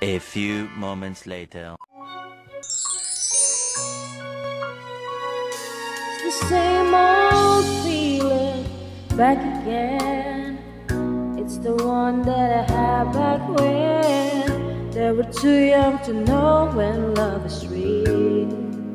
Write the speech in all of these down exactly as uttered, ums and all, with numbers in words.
A few moments later. It's the same old feeling back again. It's the one that I had back when they were too young to know when love is real.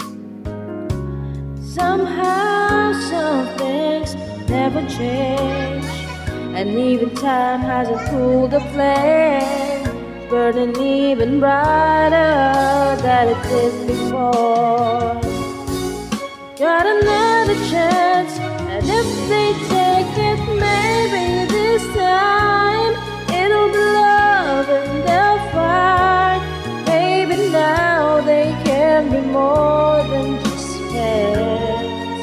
Somehow some things never change, and even time hasn't cooled the flame, burning even brighter than it did before. Got another chance, and if they take it, maybe this time it'll be love and they'll find. Maybe now they can be more than just friends.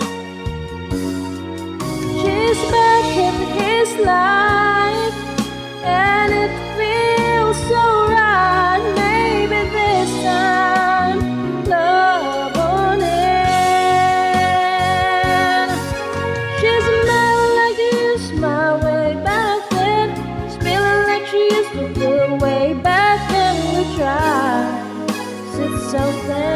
She's back in his life, and it feels so right. Maybe this time love won't end. She's a man like you used my way back then, spilling like she used to do way back then. We tried, it's so thin.